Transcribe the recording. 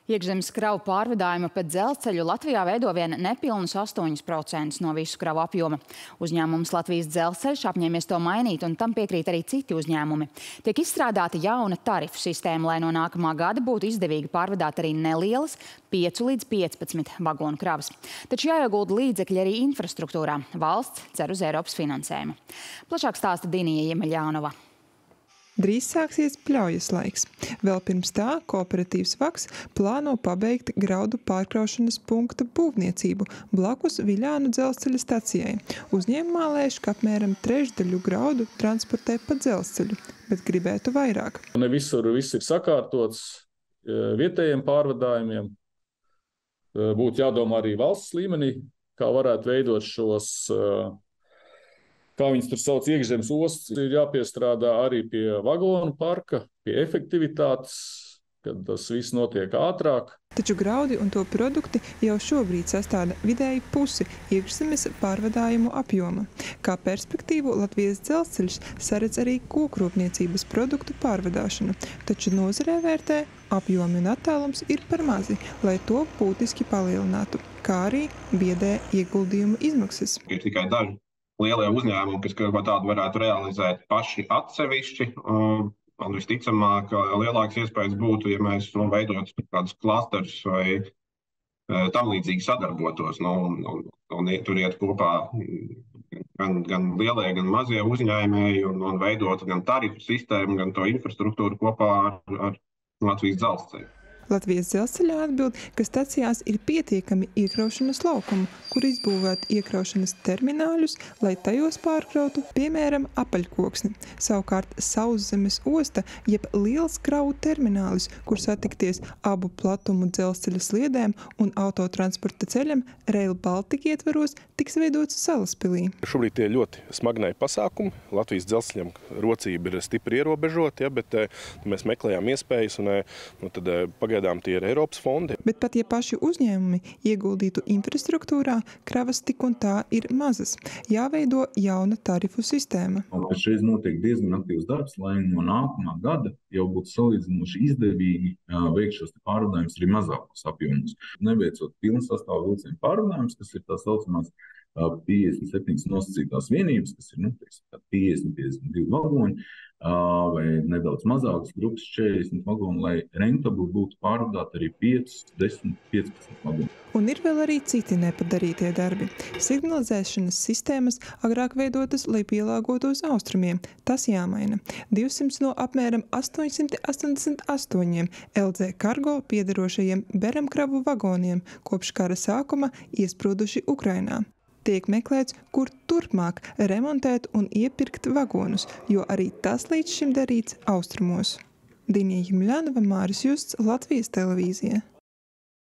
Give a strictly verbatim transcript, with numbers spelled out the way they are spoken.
Iekšzemes kravu pārvadājuma pa dzelzceļu Latvijā veido vien nepilnus astoņus procentus no visu kravu apjoma. Uzņēmums Latvijas dzelzceļš apņēmies to mainīt, un tam piekrīt arī citi uzņēmumi. Tiek izstrādāta jauna tarifu sistēma, lai no nākamā gada būtu izdevīgi pārvadāt arī nelielas piecu līdz piecpadsmit vagonu kravas. Taču jāiegulda līdzekļi arī infrastruktūrā. Valsts cer uz Eiropas finansējumu. Plašāk stāsta Dinija Jemeļānova. Drīz sāksies pļaujas laiks. Vēl pirms tā kooperatīvs Vaks plāno pabeigt graudu pārkraušanas punkta būvniecību blakus Viļānu dzelzceļa stacijai. Uzņēmumā lēš, ka apmēram trešdaļu graudu transportē pa dzelzceļu, bet gribētu vairāk. Ne visur viss ir sakārtots vietējiem pārvadājumiem. Būtu jādomā arī valsts līmenī, kā varētu veidot šos, kā viņas tur sauc, iekšzemes ostas. Ir jāpiestrādā arī pie vagonu parka, pie efektivitātes, kad tas viss notiek ātrāk. Taču graudi un to produkti jau šobrīd sastāda vidēji pusi iekšzemes pārvadājumu apjoma. Kā perspektīvu Latvijas dzelzceļš saredz arī kokrūpniecības produktu pārvadāšanu, taču nozarē vērtē apjomi un attālums ir par mazi, lai to būtiski palielinātu, kā arī biedē ieguldījumu izmaksas. Ir tikai daži lielie uzņēmumi, kas kaut ko tādu varētu realizēt paši atsevišķi. Man visticamāk, lielāks iespējas būtu, ja mēs nu, veidotu kādus klasterus vai tam līdzīgi sadarbotos. Nu, un, un tur iet kopā gan, gan lielie, gan mazie uzņēmēji un, un veidotu gan tarifu sistēmu, gan to infrastruktūru kopā ar, ar Latvijas dzelzceļu. Latvijas dzelzceļā atbild, ka stacijās ir pietiekami iekraušanas laukumu, kur izbūvēt iekraušanas termināļus, lai tajos pārkrautu, piemēram, apaļkoksni. Savukārt sauszemes osta, jeb liels kravu terminālis, kur satikties abu platumu dzelzceļa sliedēm un autotransporta ceļam, Rail Baltica ietveros tiks veidots Salaspilī. Šobrīd tie ļoti smagnēji pasākumi. Latvijas dzelzceļam rocība ir stipri ierobežota, ja, bet mēs meklējām iespējas un nu, tad pagaidām tie ir Eiropas fondi. Bet pat ja paši uzņēmumi ieguldītu infrastruktūrā, kravas tik un tā ir mazas. Jāveido jauna tarifu sistēma. Šreiz notiek diezgan aktīvs darbs, lai no nākamā gada jau būtu salīdzinoši izdevīgi veikt šos pārvadājumus arī mazākos apjomus. Neveicot pilnu sastāvu vilcienu pārvadājumus, kas ir tā saucamās piecdesmit septiņas nosacītās vienības, kas ir nu, piecdesmit piecdesmit divi vagoni, vai nedaudz mazākas grupas četrdesmit vagoni, lai rentabli būtu pārvadāt arī pieci, desmit, piecpadsmit vagoni. Un ir vēl arī citi nepadarītie darbi. Signalizēšanas sistēmas agrāk veidotas, lai pielāgotos austrumiem. Tas jāmaina. divsimt no apmēram astoņsimt astoņdesmit astoņiem L D Cargo piederošajiem beramkravu vagoniem kopš kara sākuma iesprūduši Ukrainā. Tiek meklēts, kur turpmāk remontēt un iepirkt vagonus, jo arī tas līdz šim darīts austrumos. Dinija Jemeļānova, Māris Justs, Latvijas televīzija.